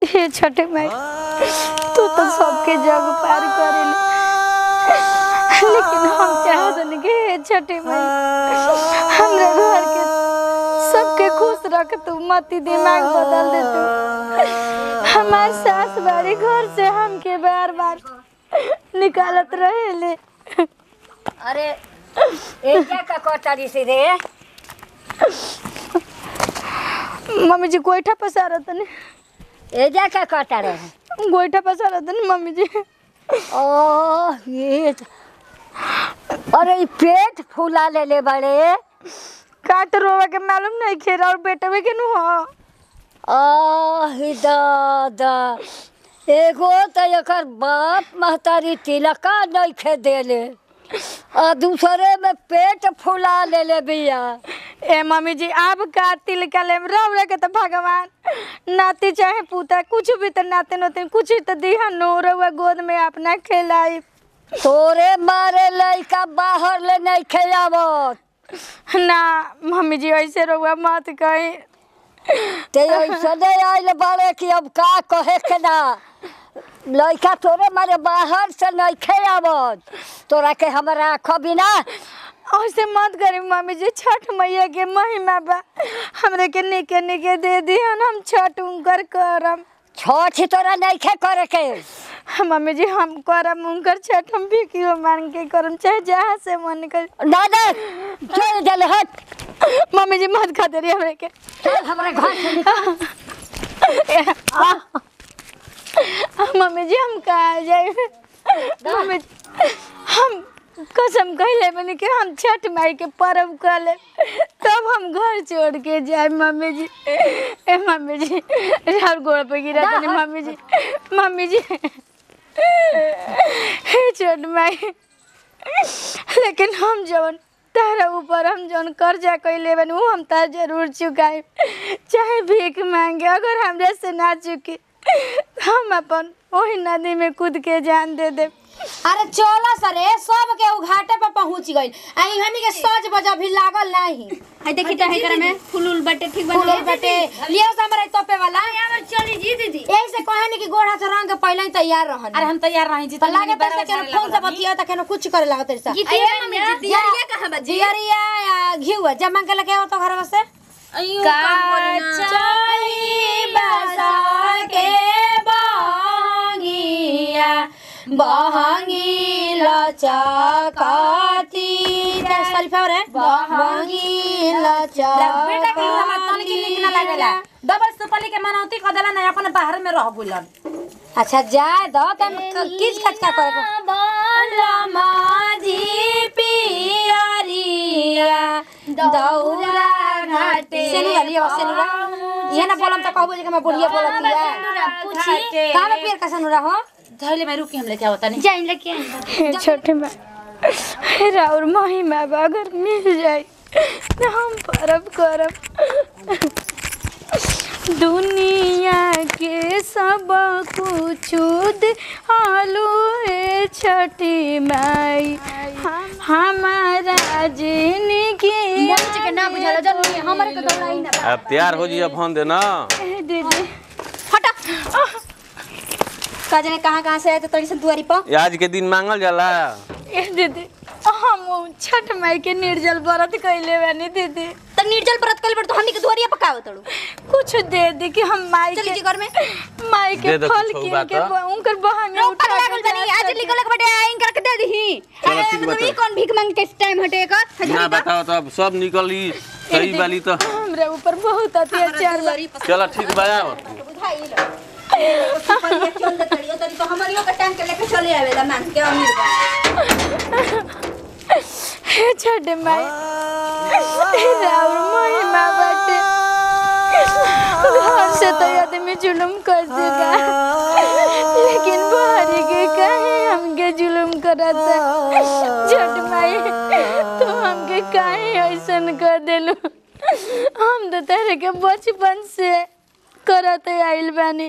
हे छठे माई तू तो सबके जग पार करेले, लेकिन हम चाहत नहीं कि हे छठे माई हमरे घर के सबके खुश रख, तू मती दिमाग बदल दे तू। हमार सास बारी घर से हमके बार बार निकालत रहेले। अरे एजा का कोटारी से रे मम्मी जी गोईठा पसारत ने। एजा का कोटारे गोईठा पसारत ने मम्मी जी। ओ ये अरे ई पेट फूला ले बड़े काट रोवा के मालूम नहीं खेरा और बेटवे के नु हो। ही दादा एगो तो एकर बाप महतारी तिलका नहीं खे देले आ दूसरे में पेट फुला ले बिया। ए मम्मी जी आप का तिलका ले रौरे के तो भगवान नाती चाहे पूता कुछ भी तो नाते नोते कुछ तो दिहा नो रउआ गोद में अपना खिलाई। तोरे मारे लइका बाहर ले नहीं खेलावत ना मम्मी जी ऐसे रउआ मत कही। ते ऐसे नहीं आइल बारे कि अब का कहे के ना लइका तोरे मारे बाहर से नहीं खेलावत तोरा के हमरा खबिना ऐसे मत करी मम्मी जी। छठ मैया के महिमा बा हमरे के निके निके दे दिहन हम छठ उनकर करम। छठ तोरा नहीं खे करे के मम्मी जी हम करम उनकर छठ हम भी क्यों मांग के करम चाहे जहाँ से मन कर। दादा चल जल हट मम्मी जी मत खा दे रही हमरे के। चल हमरा घर से निकल मम्मी जी हम कहाँ जाए। मम्मी हम कसम कहले बनी कि हम छठ माई के पर्व कर ले तब हम घर छोड़ के जाए। मम्मी जी ए मम्मी जी रार गोड़ पे गिरा तनी मम्मी जी। मम्मी जी हे छठ माई लेकिन हम जवन तारा ऊपर हम जवन कर्जा कैले बनी वो हम तार जरूर चुकाए चाहे भीख मांगे। अगर हमरे से ना चुकी हम अपन वही नदी में कूद के जान दे दे। अरे चला सरे सब के घाटे पर पहुंच गइल आ इहनी के सज बजा भी लागल नहीं। है देखी त हेकर में फुलुल बटे ठीक बन फूल बटे लियो हमरा तोपे वाला हमर चली जी दीदी यही से कहनी कि गोड़ा से रंग के पहले ही तैयार रहन। अरे हम तैयार रही जी तो लागे पैसा के फोन से बतिया त केनो कुछ करे लागत रे सा मम्मी जी दियरिया कहां बा जी जियरिया घिउ जमा के लेके आओ तो घर से अयो काचई बसा के बांगिया बहंगी लचकाती सल्फा रे बहंगी लचकाती बेटा के हमरा तन के निक ना लागेला डबल सुपली के मनौती क देला ना अपन बाहर में रह गुलन। अच्छा जाए दो तन किस खचका करे बलमा जी पियरिया दौरा घाटे सेनुरा लियो सेनुरा ये ना बोलम त कहबो जे के मैं बुढ़िया बोलतिया पूछी का में पियर का सेनुरा हो धइले में रुकी हम लेके आवत नहीं जाइन लेके छठ माई राउर महिमा अगर मिल जाए तो हम पर्व करब। दुनिया के सब कुछ आलू है छठी माई हमारा जिंदगी मम्मी के ना बुझाला जरूरी हमरे के दौड़ाई ना। अब तैयार हो जी फोन देना दीदी हटा का जाने कहां से आए तो तोरी से दुआरी पर आज के दिन मांगल जाला। ए दीदी हम छठ माई के निर्जल व्रत कैले बानी दीदी। त निर्जल व्रत कइले बड़ तो हमनी के दुआरिया पकाव तड़ू कुछ दे दे कि हम माई चल के जी घर में माई के दे दो फल कुछ कीन बात के उनकर बहन ऊपर लागल बनी आज निकल के बेटे आइन करके दे दही। चलो ठीक मतलब बता। ई कौन भीख मांग के टाइम हटे का ना बताओ तो अब सब निकली सही वाली तो हमरे ऊपर बहुत अत्याचार बा। चलो ठीक बा बुझाई लो पहिले चल दे तड़ियो तरी तो हमरियो के टाइम के लेके चले आवेला मान के अमीर हे छठ माई राउर महिमा बाटे घर से तो आदमी जुलुम कर देगा लेकिन बाहरी के काहे हमके जुलुम करता। छठ माई तू हमके काहे ऐसन कर देलू। हम तो तेरे के बचपन से करते आइल बानी।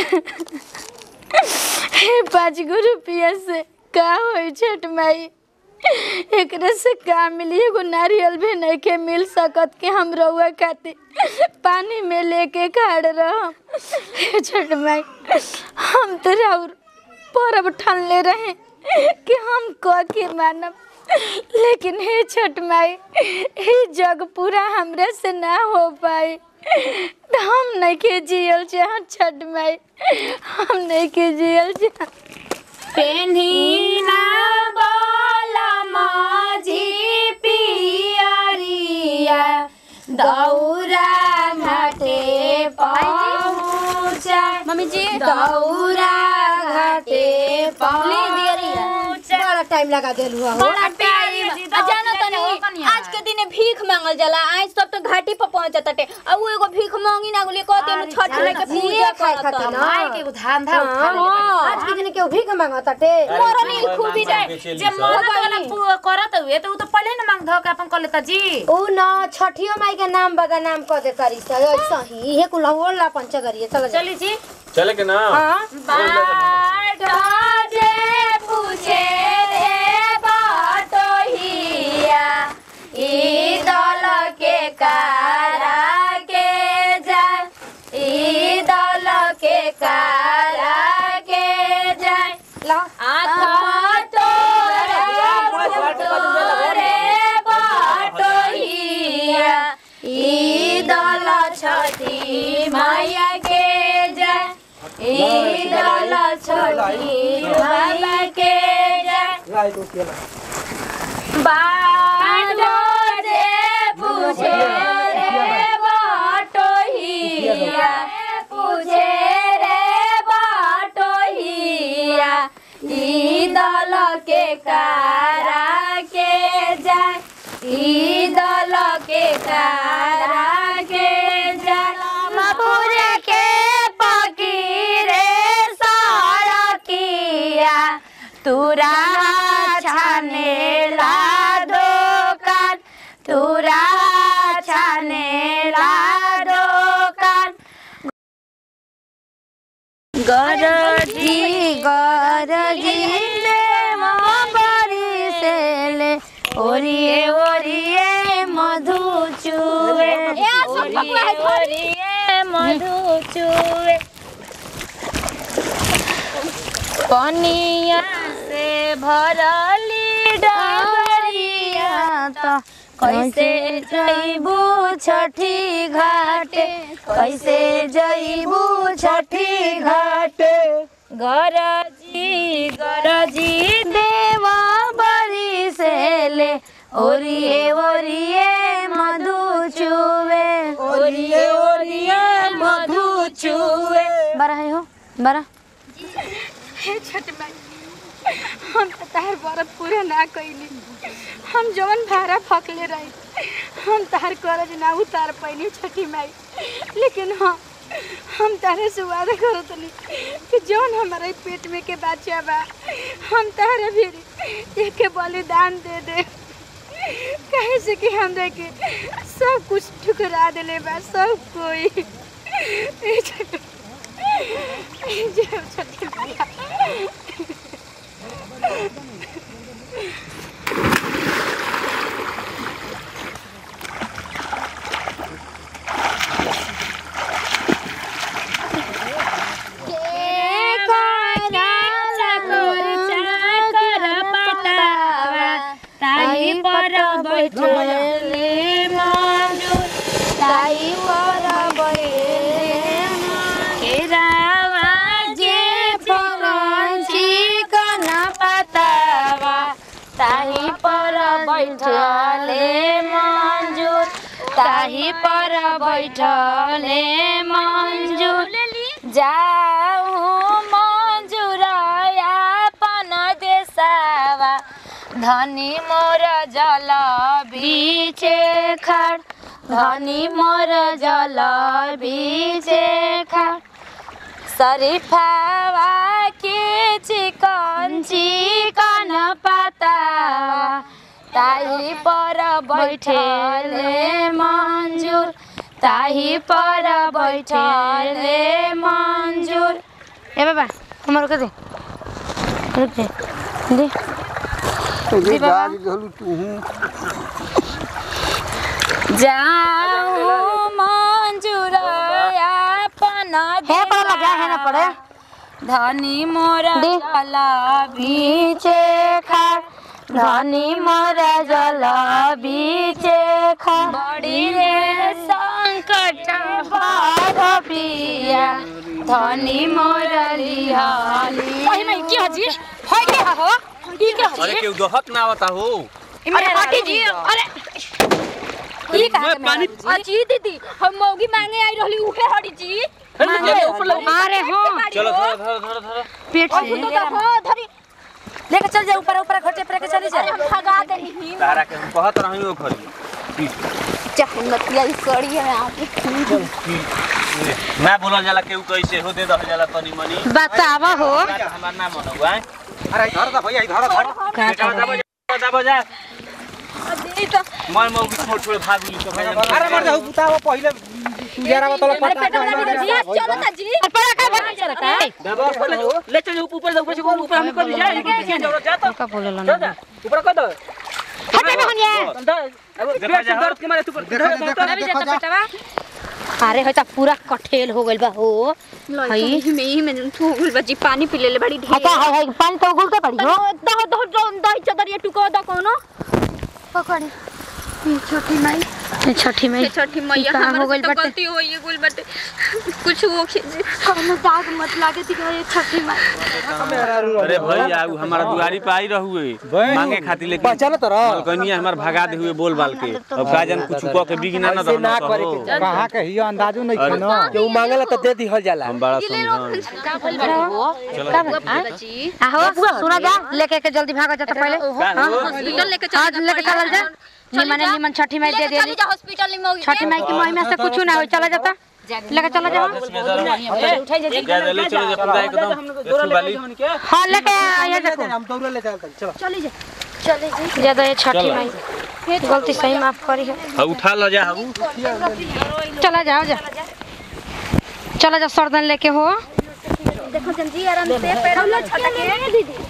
हे 5 गो रुपया से का होई छठ माई एकरे से का मिली एगो नारियल भी नहीं के मिल सकत कि हम रउआ खातिर पानी में लेके खड़ रह। छठ माई हम तो राउर परब ठानले रहे कि हम क के मानब, लेकिन हे छठ माई ये जग पूरा हमरे से ना हो पाए। हम नहीं के जियल चाह छठ माई, हम नहीं के जियल चाह। पेन्हिना बाला माझी पियरिया दौरा घाटे पहुँचा। मम्मी जी दौरा घाटे पहुँचा। बड़ा टाइम लगा देलू हो। बड़ा प्यारी जी जानो तनी आज के दिन भीख मांगल जाला। आज सब तो घाटी पर पहुंचत टटे। अब वो एगो भीख मांगी ना गुली कहते नु छठ लेके पूजा करत ना। माई के धान धा उठा ले। आज के दिन के भीख मांगत टटे। मरनी खूबी जाए जे मरत वाला करत हुए तो उ तो पहले न मांग धो के अपन कर लेता जी। ओ ना छठियो माई के नाम बगा नाम क दे करी सही हे कुल होला पंचगरिए चल जा। चली जी चले के ना। हां बाट जे पूछे रे बाटोहिया ई दल के कारा के जा ई दल के कारा के जाए ला आथा तोरे बाटोहिया ई दल छठी माया के जाए ई दल छठी माया के जाए बाटो जे पूछे रे बाटोहिया पूछे रे बाटोहिया ई दल के कारा के जाए ई दल के कारा के जाए मपुरे के पकीरे सड़किया तुरा छाने ला दुकान तुरा छाने ला दुकान गरजी गरजी ले माबरी से ले ओरिए ओरिए मधु चुवे ओरिए मधु चुवे पनिया से भरली डगरिया त कैसे जइबू छठी घाटे कैसे जइबू छठी घाटे गरजी गरजी देवा बरी से ले ओरिए ओरिए मधु चुवे ओरिए ओरिए मधु चुवे। बड़ा है हो बड़ा हे छठ माई हम तो तार व्रत पूरा ना कइली। हम जवन भाड़ा फकले रही हम तार करज ना उतार पैनी छठी माई, लेकिन हाँ हम तारे से वादा करत नहीं कि जौन हमारे पेट में के बच्चा बा हम तारे भी एक बलिदान दे दे। कहे से कि हम देखे सब कुछ ठुकरा दिले बा सब कोई। छठी मैया बैठले मांजू ताई पर केरावा जे फरंची कना पतावा ताही पर बैठले मंजूर ताही पर बैठले मंजूर जाऊ मंजूर अपन देसावा धनी मोर जल बीचे खड़ धनी मोर जल बीचे खड़ शरीफावा के चिकन चिकन पतावा ताही पर बैठले मंजूर ताही पर बैठले मंजूर। ए बाबा हमारे के दे रुक दे तुझे गाज गलू तू जाओ मंजूरया पना हे पर लगा है ना पड़े धनी मोरा जला बीचे खार धनी मोरा जला बीचे खार बड़ी रे संकट बाध प्रिया धनी मोरा लिहाली ओही में की हजी होय के हो ई के अरे केहू दोहत ना आवता हो अरे पाटी जी अरे ई कहा पानी अजी दीदी हम मौगी मांगे आई रहली उहे हड़ी जी अरे हो चलो धर पेट से धरी लेके चल जा ऊपर ऊपर घोटे पर के चली जा हम भगा देनी तारा के हम कहत रही हो खरी चाहनतिया ई सड़ी है आप मैं बोलल जाला केहू कैसे हो दे दह जाला तनी मनी बतावा हो हमार नाम मनौआ अरे धर दा भैया धर जा बजा मैं मौगी छोड़ छोड़ भाग ली तो भैया अरे मर जाऊ बुतावा पहिले गुजारा बतल पटा चलो ना जी पड़ा का चलता है ले चल ऊपर जा ऊपर से ऊपर हम कर जा जरूरत जा तो का बोलला ना ऊपर कर दो हटे में होनिया अब देखा जा दर्द के मारे तू देखो जा अरे होता पूरा कठेल हो गइल बा हो हई में तू बजी पानी पी ले बड़ी ढेर अच्छा है पानी तो उगलते पड़ी हो दह दह दही चदरिया टुको द कोनो पकड़ी छठी मैया हो गइल तो गलती होई है गुल बटे कुछ हो कोनो दाग मत लागे थी ये छठी मैया अरे भैया हमारा दुआरी पे आई रहुए मांगे खातिर लेके चल तो रह कनिया हमार भगा दे हुए बोल बाल के अब का जन कुछ को के बिगना ना ना करे के कहां के हियो अंदाजो नहीं है ना जो मांगला तो दे दिहल जाला हम बड़ा समझान का बोल बड़ी जी आहो सुना जा लेके के जल्दी भागा जाता पहले हॉस्पिटल लेके चल लेके चल जा निमन छठी माई दे दे चल जा हॉस्पिटल में छठी माई की महिमा से कुछ ना हो चला जाता लेके चला जा उठाई जा ले चलो जा पूरा एकदम वाली हां लेके आया देखो हम दौड़ ले चलते चलो चली जा ज्यादा ये छठी माई गलती सही माफ करी है उठा लो जा हऊ चला जाओ जा चला जा सरदन लेके हो देखो जी आराम से पैर लो छटके दीदी